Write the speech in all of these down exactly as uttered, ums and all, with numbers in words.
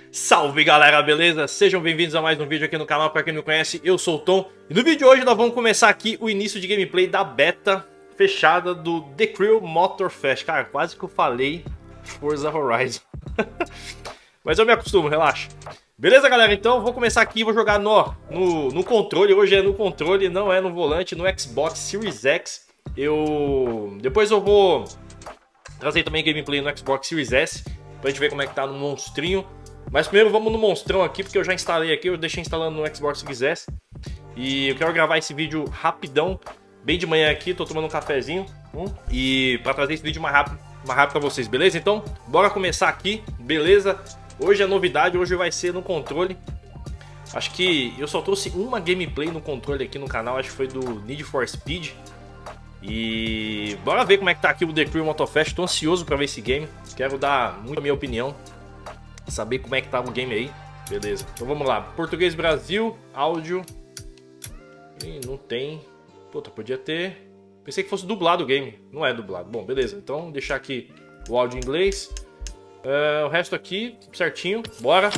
Salve galera, beleza? Sejam bem-vindos a mais um vídeo aqui no canal. Para quem não me conhece, eu sou o Tom. E no vídeo de hoje nós vamos começar aqui o início de gameplay da beta fechada do The Crew Motorfest. Cara, quase que eu falei Forza Horizon. Mas eu me acostumo, relaxa. Beleza, galera? Então vou começar aqui, vou jogar no, no, no controle. Hoje é no controle, não é no volante, no Xbox Series X. Eu... Depois eu vou trazer também gameplay no Xbox Series S, pra gente ver como é que tá no monstrinho. Mas primeiro vamos no monstrão aqui, porque eu já instalei aqui, eu deixei instalando no Xbox Series S. E eu quero gravar esse vídeo rapidão, bem de manhã aqui, tô tomando um cafezinho. Hum, e pra trazer esse vídeo mais rápido, mais rápido pra vocês, beleza? Então, bora começar aqui, beleza? Hoje é novidade, hoje vai ser no controle. Acho que eu só trouxe uma gameplay no controle aqui no canal, acho que foi do Need for Speed. E bora ver como é que tá aqui o The Crew Motorfest, tô ansioso pra ver esse game. Quero dar muito a minha opinião, saber como é que tá o game aí. Beleza, então vamos lá. Português Brasil, áudio. Ih, não tem. Puta, podia ter. Pensei que fosse dublado o game. Não é dublado. Bom, beleza. Então deixar aqui o áudio em inglês. Uh, o resto aqui, certinho. Bora.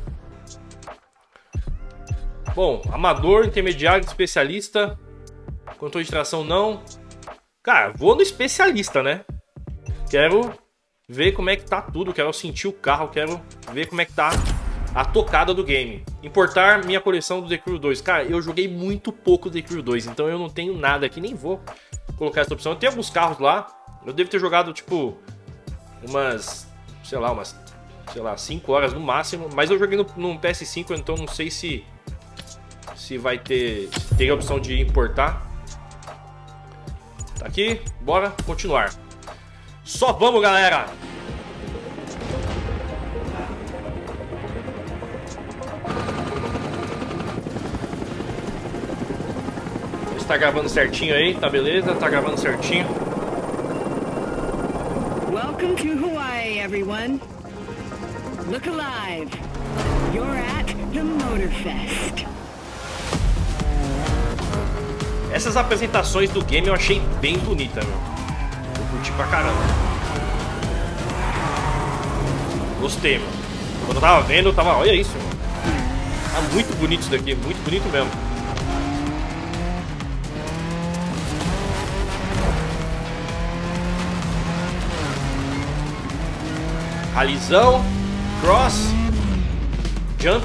Bom, amador, intermediário, especialista. Controle de tração não. Cara, vou no especialista, né? Quero ver como é que tá tudo, quero sentir o carro, quero ver como é que tá a tocada do game. Importar minha coleção do The Crew dois. Cara, eu joguei muito pouco The Crew dois, então eu não tenho nada aqui, nem vou colocar essa opção. Eu tenho alguns carros lá, eu devo ter jogado tipo umas, sei lá, umas, sei lá, cinco horas no máximo, mas eu joguei no, no P S cinco, então não sei se se vai ter, se tem a opção de importar. Tá aqui, bora continuar. Só vamos, galera! Está gravando certinho aí, tá beleza? Tá gravando certinho. Welcome to Hawaii, everyone. Look alive. You're at the Motorfest. Essas apresentações do game eu achei bem bonita, meu. Eu curti pra caramba. Gostei, mano. Quando eu tava vendo, eu tava... Olha isso, mano. Tá muito bonito isso daqui, muito bonito mesmo. Ralizão, cross, jump.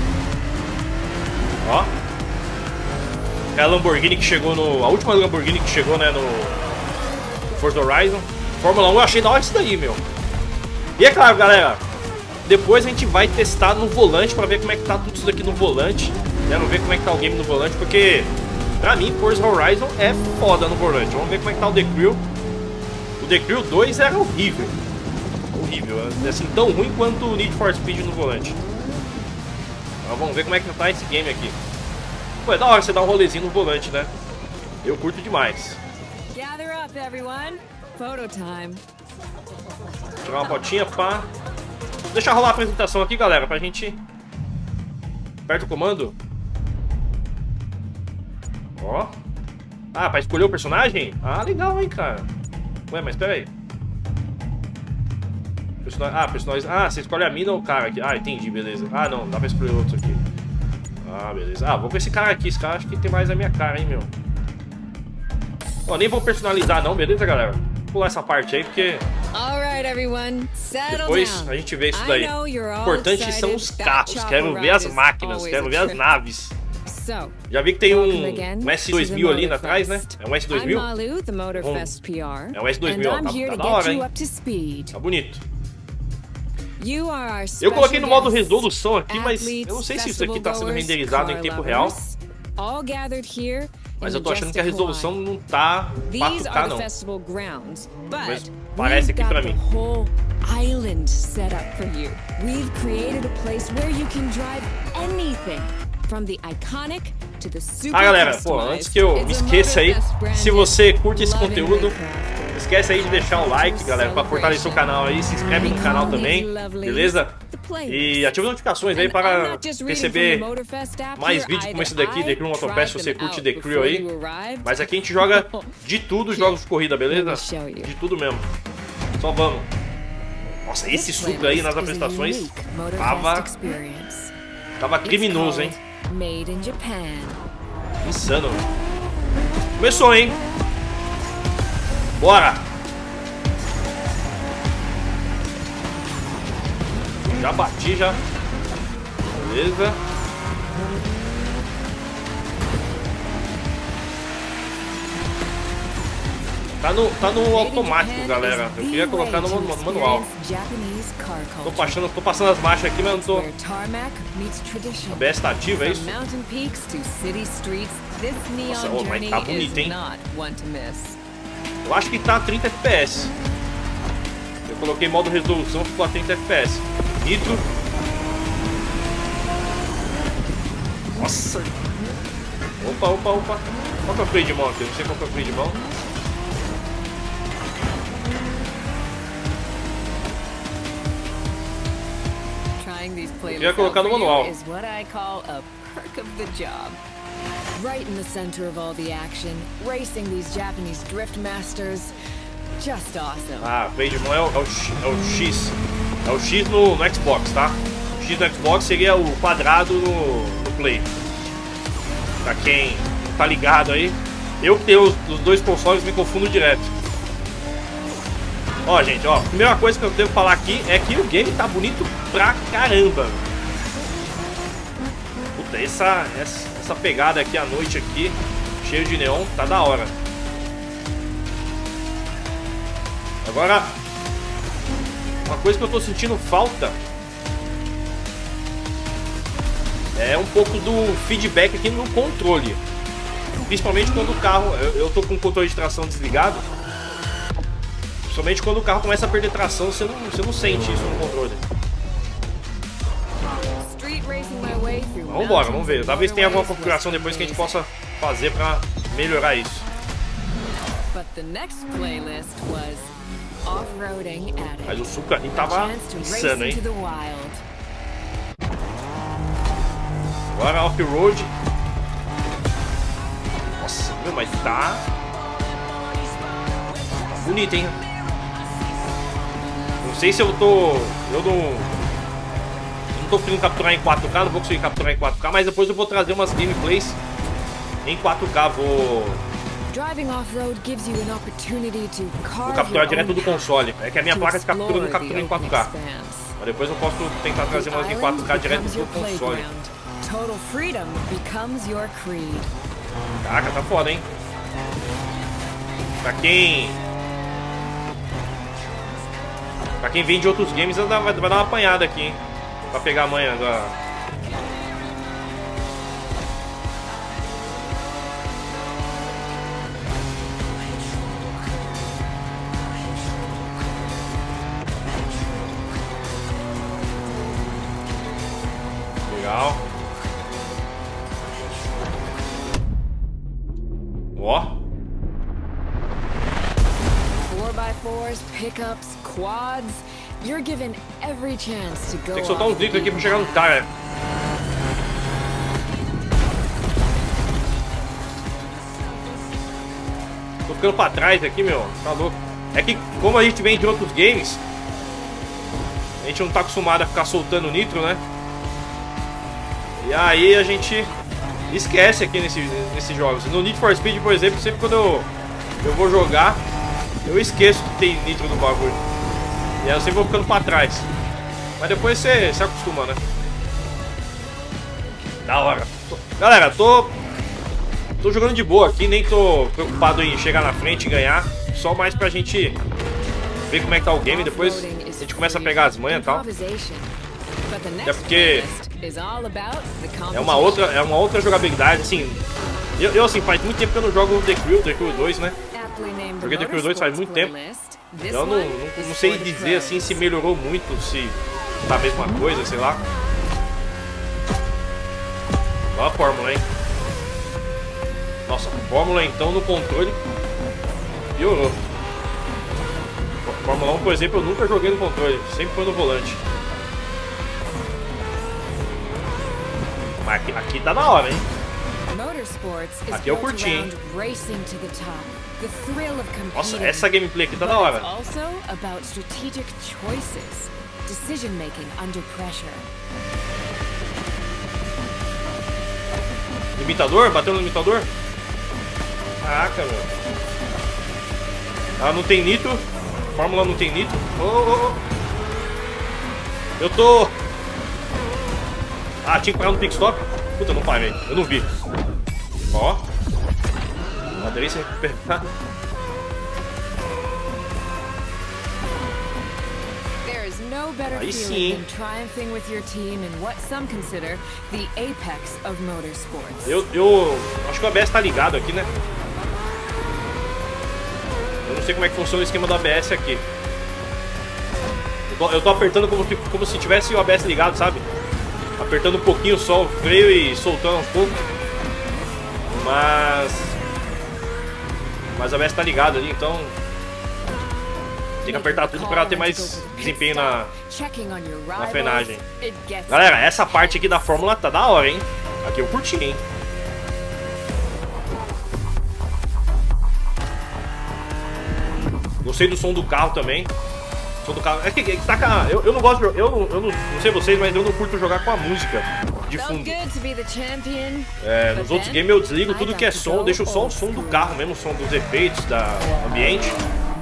Ó. É a Lamborghini que chegou no... A última Lamborghini que chegou, né, no Forza Horizon. Fórmula um eu achei da hora isso daí, meu. E é claro, galera, depois a gente vai testar no volante pra ver como é que tá tudo isso daqui no volante, né? Vamos ver como é que tá o game no volante, porque pra mim Forza Horizon é foda no volante. Vamos ver como é que tá o The Crew. O The Crew dois era horrível. Horrível, assim, tão ruim quanto o Need for Speed no volante. Então, vamos ver como é que tá esse game aqui. Pô, é da hora você dar um rolezinho no volante, né? Eu curto demais. Gather up, everyone. Photo time. Tirar uma fotinha, pá. Vou deixar rolar a apresentação aqui, galera, pra gente... Aperta o comando. Ó. Ah, pra escolher o personagem? Ah, legal, hein, cara. Ué, mas pera aí. Person... Ah, personagem... Ah, você escolhe a mina ou o cara aqui. Ah, entendi, beleza. Ah, não, dá pra escolher outros aqui. Ah, beleza. Ah, vou com esse cara aqui. Esse cara acho que tem mais a minha cara, hein, meu. Ó, nem vou personalizar não, beleza, galera? Vou pular essa parte aí, porque... Depois a gente vê isso daí. O importante são os carros. Quero ver as máquinas, quero ver as naves. Já vi que tem um, um S dois mil ali atrás, né? É um S dois mil? Um, é um S dois mil, ó. Tá, tá da hora, hein? Tá bonito. Eu coloquei no modo resolução aqui, mas eu não sei se isso aqui tá sendo renderizado em tempo real. Mas eu tô achando que a resolução não tá quatro K, não. Mas parece aqui pra mim. Ah, galera, pô, antes que eu me esqueça aí, se você curte esse conteúdo, não esquece aí de deixar o like, galera, pra fortalecer o canal aí, se inscreve no canal também, beleza? E ativa as notificações aí para receber mais vídeos como esse daqui, The Crew Motorfest, se você curte The Crew aí. Mas aqui a gente joga de tudo, jogos de corrida, beleza? De tudo mesmo. Só vamos. Nossa, esse Supra aí nas apresentações tava, tava criminoso, hein? Insano. Começou, hein? Bora! Já bati, já. Beleza. Tá no, tá no automático, galera. Eu queria colocar no, no manual. Tô passando, tô passando as marchas aqui, mas não tô... A B S tá ativa, é isso? Nossa, oh, mas tá bonito, hein? Eu acho que tá a trinta F P S. Eu coloquei modo resolução, ficou a trinta F P S. Nitro. Nossa. Opa, opa, opa. Qual que é o freio de mão aqui? Eu não sei qual que é o freio de mão. Eu queria colocar no manual. Right in the center of all the action, racing these Japanese drift masters, just awesome. Ah, freio de mão é o, é o, X, é o X. É o X no, no Xbox, tá? O X no Xbox seria o quadrado no, no Play. Pra quem tá ligado aí. Eu que tenho os, os dois consoles me confundo direto. Ó, gente, ó, a primeira coisa que eu devo falar aqui é que o game tá bonito pra caramba. Puta, essa, essa, essa pegada aqui à noite aqui, cheio de neon, tá da hora. Agora, uma coisa que eu tô sentindo falta é um pouco do feedback aqui no controle. Principalmente quando o carro, eu, eu tô com o controle de tração desligado. Principalmente quando o carro começa a perder tração, você não, você não sente isso no controle. Vamos embora, vamos ver. Talvez tenha alguma configuração depois que a gente possa fazer pra melhorar isso. Mas o Supra ali tava insano, hein? Agora off-road. Nossa, meu, mas tá... tá bonito, hein? Não sei se eu tô... Eu não... Eu não tô conseguindo capturar em quatro K, não vou conseguir capturar em quatro K, mas depois eu vou trazer umas gameplays em quatro K. Vou... Vou capturar direto do console. É que a minha placa de captura não captura em quatro K. Mas depois eu posso tentar trazer umas em quatro K direto do console. Caraca, tá foda, hein? Pra quem... Pra quem vem de outros games, vai dar, vai dar uma apanhada aqui, hein? Pra pegar a manha da... Legal. Ó. four by fours, pickups, quads. You're given every chance to go. Tem que soltar uns dribles aqui pra chegar no cara. Tô ficando pra trás aqui, meu. Tá louco. É que como a gente vem de outros games, a gente não tá acostumado a ficar soltando nitro, né? E aí a gente esquece aqui nesse, nesses jogos. No Need for Speed, por exemplo, sempre quando eu, eu vou jogar, eu esqueço que tem nitro no bagulho. E aí eu sempre vou ficando pra trás. Mas depois você se acostuma, né? Da hora. Galera, tô... Tô jogando de boa aqui, nem tô preocupado em chegar na frente e ganhar. Só mais pra gente ver como é que tá o game. Depois a gente começa a pegar as manhas e tal. É porque é uma outra, é uma outra jogabilidade, assim. Eu, eu assim, faz muito tempo que eu não jogo The Crew, The Crew dois, né? Joguei The Crew dois faz muito tempo. Eu não, não, não sei dizer assim se melhorou muito, se tá a mesma coisa, sei lá. Olha a fórmula, hein? Nossa, a fórmula então no controle piorou. A Fórmula um, por exemplo, eu nunca joguei no controle, sempre foi no volante. Mas aqui, aqui tá na hora, hein? Aqui eu curti, hein? The thrill of competing. Nossa, essa gameplay aqui tá da hora. Also about strategic choices, decision making under pressure. Limitador? Bateu no limitador? Caraca, meu. Ah, não tem nitro. Fórmula não tem nitro. Oh, oh, oh. Eu tô... Ah, tinha que parar no pit stop. Puta, não parei. Eu não vi. Ó. Adorei se recuperar. Aí sim. Eu, eu acho que o A B S tá ligado aqui, né? Eu não sei como é que funciona o esquema do A B S aqui. Eu tô, eu tô apertando como, como se tivesse o A B S ligado, sabe? Apertando um pouquinho só o freio e soltando aos poucos. Mas... Mas o A B S tá ligado ali, então... Tem que apertar tudo pra ter mais desempenho na, na frenagem. Galera, essa parte aqui da Fórmula tá da hora, hein? Aqui eu curti, hein? Gostei do som do carro também. O som do carro... É que, é que tá, eu, eu não gosto... Eu, eu, não, eu não, não sei vocês, mas eu não curto jogar com a música de fundo. É, nos outros games eu desligo tudo que é som. Deixo só o som do carro mesmo, o som dos efeitos, da ambiente.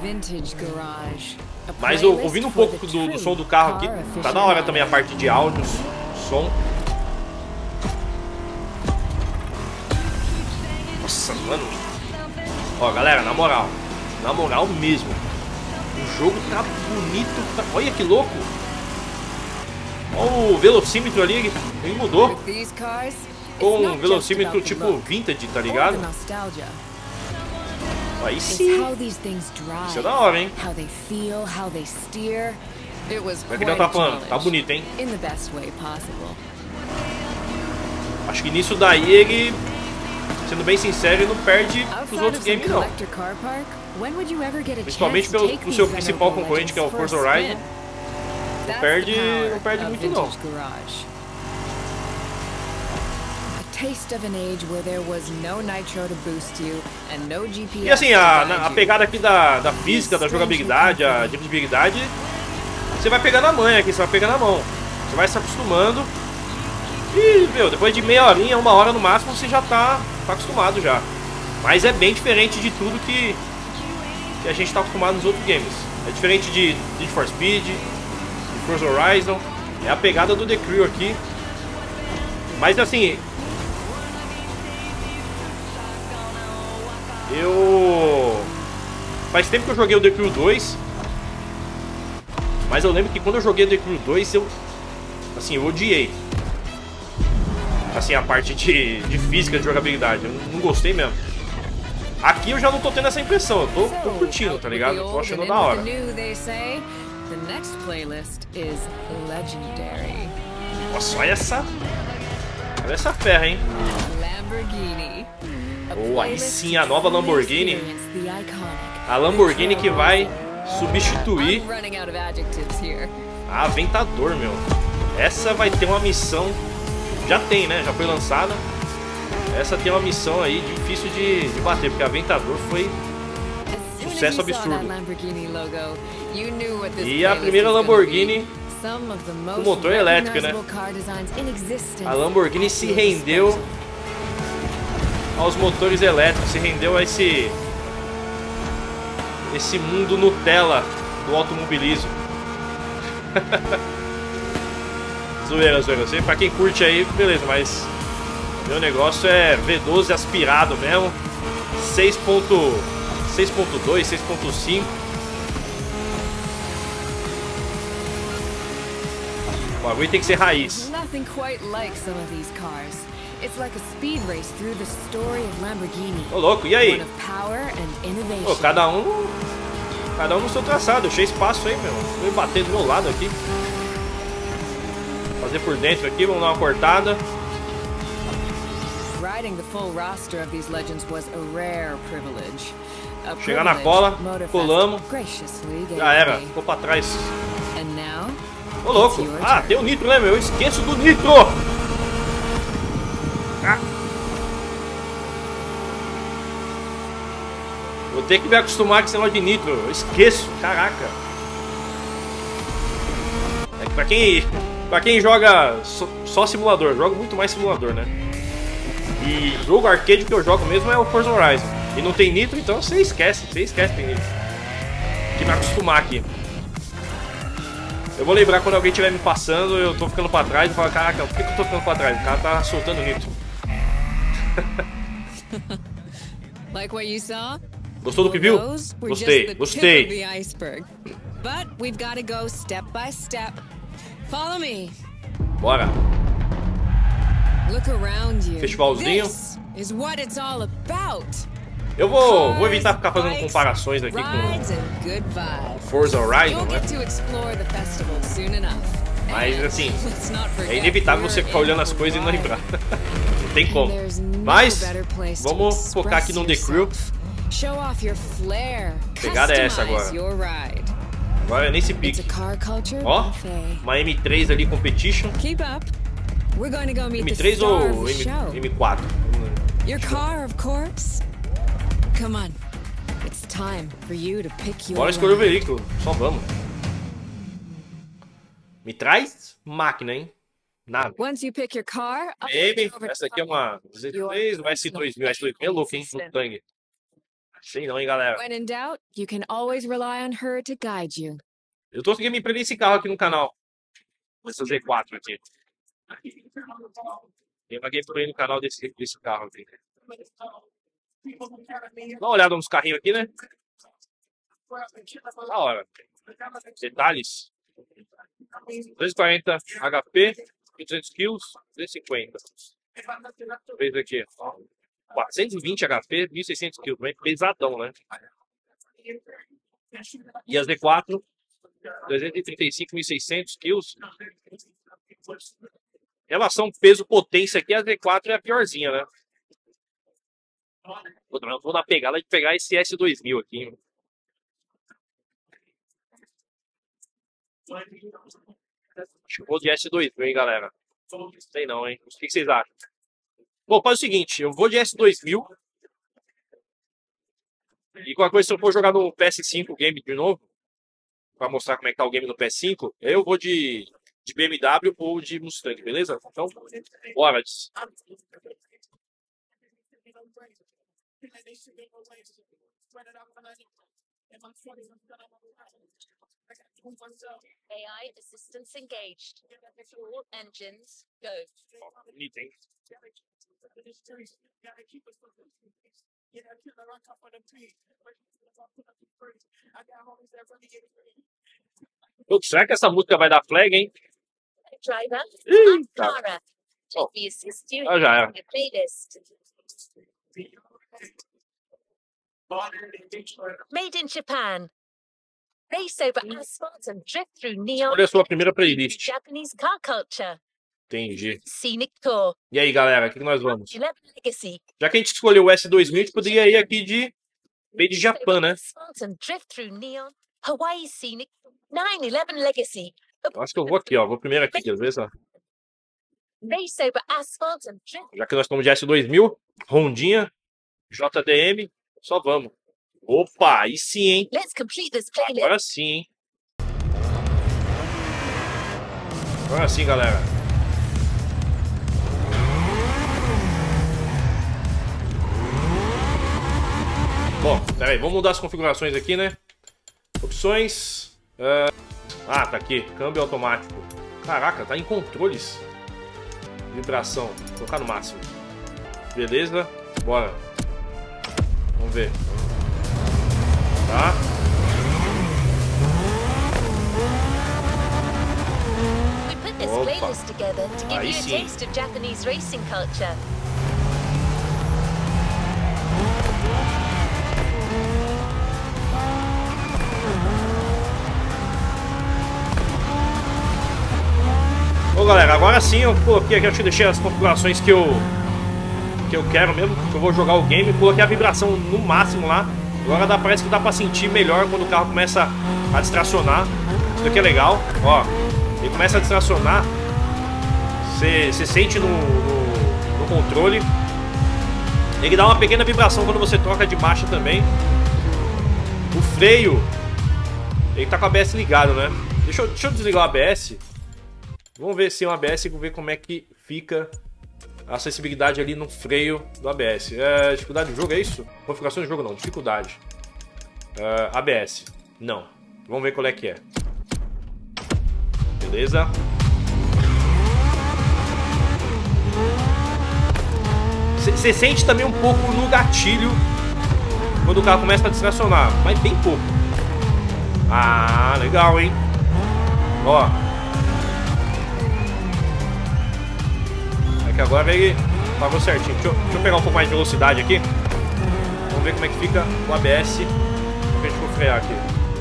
Mas eu, ouvindo um pouco do, do som do carro aqui, tá da hora também a parte de áudios, som. Nossa, mano. Ó, galera, na moral, na moral mesmo, o jogo tá bonito, tá... Olha que louco. Olha o velocímetro ali, ele mudou. Com um velocímetro tipo vintage, tá ligado? Aí sim. Isso é da hora, hein? Aqui não tá falando, tá bonito, hein? Acho que nisso daí ele, sendo bem sincero, ele não perde pros outros games, não. Principalmente pelo, pro seu principal concorrente, que é o Forza Horizon. Não perde, não perde muito, não. E assim, a, a pegada aqui da, da física, da jogabilidade, a dirigibilidade, você vai pegar na manha aqui, você vai pegar na mão. Você vai se acostumando. E, meu, depois de meia horinha, uma hora no máximo, você já tá, tá acostumado já. Mas é bem diferente de tudo que, que a gente tá acostumado nos outros games. É diferente de Need for Speed, de Forza Horizon. É a pegada do The Crew aqui. Mas assim... Eu... Faz tempo que eu joguei o The Crew dois. Mas eu lembro que quando eu joguei o The Crew dois, eu... Assim, eu odiei. Assim, a parte de, de física, de jogabilidade. Eu não gostei mesmo. Aqui eu já não tô tendo essa impressão. Eu tô, tô curtindo, tá ligado? Eu tô achando da hora. Nossa, olha essa... Olha essa ferra, hein? Oh, aí sim, a nova Lamborghini. A Lamborghini que vai substituir a Aventador, meu. Essa vai ter uma missão. Já tem, né? Já foi lançada. Essa tem uma missão aí difícil de, de bater, porque a Aventador foi sucesso absurdo. E a primeira Lamborghini com motor elétrico, né? A Lamborghini se rendeu aos motores elétricos, se rendeu a esse esse mundo Nutella do automobilismo. Zoeira, zoeira. Sei, pra quem curte aí, beleza, mas meu negócio é V doze aspirado mesmo. seis ponto dois, seis ponto cinco. O bagulho tem que ser raiz. Ô louco, e aí? Ô, cada um Cada um no seu traçado, eu achei espaço aí, meu. Vou bater do meu lado aqui. Fazer por dentro aqui, vamos dar uma cortada. Chegar na cola, colamos. Já era, ficou pra trás. Ô louco, ah, tem o nitro, né, meu? Eu esqueço do nitro! ter que me acostumar com esse negócio de nitro. Eu esqueço, caraca. É que pra quem, pra quem joga só, só simulador, jogo muito mais simulador, né? E jogo arcade que eu jogo mesmo é o Forza Horizon. E não tem nitro, então você esquece, você esquece que tem nitro. Tem que me acostumar aqui. Eu vou lembrar quando alguém estiver me passando, eu tô ficando pra trás e falo, caraca, por que eu tô ficando pra trás? O cara tá soltando nitro. Like what you saw? Gostou do que viu? Gostei, gostei. But we've got to go step by step. Follow me. Bora. Look around you. Festivalzinho. This is what it's all about. Eu vou, vou evitar ficar fazendo comparações aqui com Forza Horizon, né? Mas assim, é inevitável você ficar olhando as coisas e não lembrar. Não tem como. Mas vamos focar aqui no The Crew. Pegada é essa agora. Agora é nesse pique. Ó, uma M três ali Competition. M três ou M quatro? Your car, of course. Come on. It's time for you to pick your Bora escolher o veículo, só vamos. Me traz máquina, hein? Nada. Once you pick your car, Baby, essa aqui é uma Z três, o S dois mil, S dois mil é louco, hein? No tangue. Sei não, hein, galera. When in doubt, you can always rely on her to guide you. Eu tô conseguindo me prender esse carro aqui no canal. Essa Z quatro aqui. Tem uma gameplay no canal desse, desse carro aqui. Dá uma olhada nos carrinhos aqui, né? Da hora. Detalhes. duzentos e quarenta H P, duzentos quilos, duzentos e cinquenta. Fez aqui. quatrocentos e vinte H P, mil e seiscentos quilos. Bem pesadão, né? E a Z quatro, duzentos e trinta e cinco, mil e seiscentos quilos. Relação peso-potência aqui, a Z quatro é a piorzinha, né? Eu vou na pegada de pegar esse S dois mil aqui. Acho que vou de S dois mil, hein, galera. Não sei não, hein. O que vocês acham? Bom, faz o seguinte. Eu vou de S dois mil. E qualquer coisa, se eu for jogar no P S cinco game de novo, pra mostrar como é que tá o game no P S cinco, eu vou de, de B M W ou de Mustang, beleza? Então, bora. A I assistance engaged. All engines go. Item. Putz, será que essa música vai dar flag, hein? Driver, Ih, I'm Clara. Oh. We assist you Ah, já era. in your playlist. Made in Japan. Race over asphalt and drift through neon. Olha a sua primeira playlist. Japanese car culture. Entendi. Scenic tour. E aí, galera, o que nós vamos? Eleven Legacy. Já que a gente escolheu o S dois mil, a gente poderia ir aqui de... Bem de Japão, né? Asphalt and drift through neon. Hawaii Scenic. nine eleven Legacy. Eu acho que eu vou aqui, ó. Vou primeiro aqui, beleza? Race over asphalt and drift. Já que nós estamos de S dois mil, Rondinha, J D M, só vamos. Opa, aí sim, hein? Let's complete this playlist. Agora sim, hein? Agora sim, galera. Bom, pera aí, vamos mudar as configurações aqui, né? Opções. Uh... Ah, tá aqui. Câmbio automático. Caraca, tá em controles. Vibração. Vou colocar no máximo. Beleza. Bora. Vamos ver. Tá. We put this playlist together to give Aí you a sim. taste of Japanese racing culture. Ô galera, agora sim eu coloquei aqui, eu te deixei as configurações que eu que eu quero mesmo, que eu vou jogar o game, coloquei a vibração no máximo lá. Agora dá, parece que dá pra sentir melhor quando o carro começa a distracionar. Isso aqui é legal, ó. Ele começa a distracionar, você sente no, no, no controle. Ele dá uma pequena vibração quando você troca de marcha também. O freio, ele tá com o A B S ligado, né? Deixa eu, deixa eu desligar o A B S. Vamos ver se é um A B S e vamos ver como é que fica a acessibilidade ali no freio do A B S. É, dificuldade do jogo, é isso? Configuração do jogo não, dificuldade. É, A B S, não. Vamos ver qual é que é. Beleza. Você sente também um pouco no gatilho quando o carro começa a distracionar, mas bem pouco. Ah, legal, hein? Ó. É que agora ele pagou certinho. Deixa eu, deixa eu pegar um pouco mais de velocidade aqui. Vamos ver como é que fica o A B S. Pra gente for frear aqui.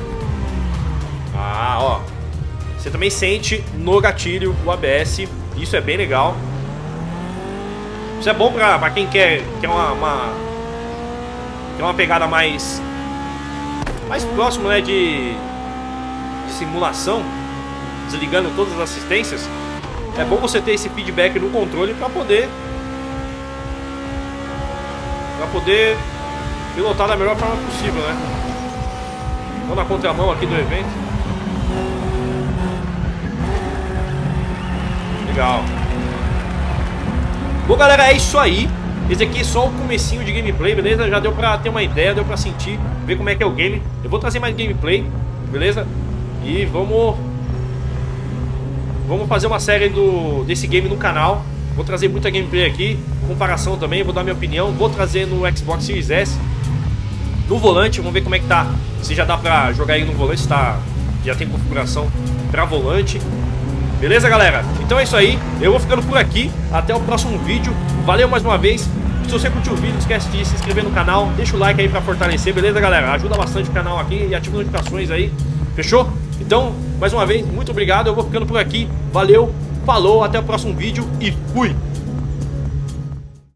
Ah, ó. Você também sente no gatilho o A B S. Isso é bem legal. Isso é bom pra, pra quem quer, quer uma, uma, quer uma pegada mais, mais próximo, né, de, de simulação, desligando todas as assistências. É bom você ter esse feedback no controle pra poder, pra poder pilotar da melhor forma possível, né? Vamos na contramão aqui do evento. Legal. Bom, galera, é isso aí. Esse aqui é só o comecinho de gameplay, beleza? Já deu pra ter uma ideia, deu pra sentir, ver como é que é o game. Eu vou trazer mais gameplay, beleza? E vamos... Vamos fazer uma série do, desse game no canal. Vou trazer muita gameplay aqui, comparação também, vou dar minha opinião. Vou trazer no Xbox Series S, no volante, vamos ver como é que tá. Se já dá pra jogar ele no volante, se tá, já tem configuração pra volante. Beleza, galera? Então é isso aí. Eu vou ficando por aqui. Até o próximo vídeo. Valeu mais uma vez. Se você curtiu o vídeo, não esquece de se inscrever no canal. Deixa o like aí pra fortalecer, beleza, galera? Ajuda bastante o canal aqui e ativa as notificações aí. Fechou? Então, mais uma vez, muito obrigado. Eu vou ficando por aqui. Valeu, falou, até o próximo vídeo e fui!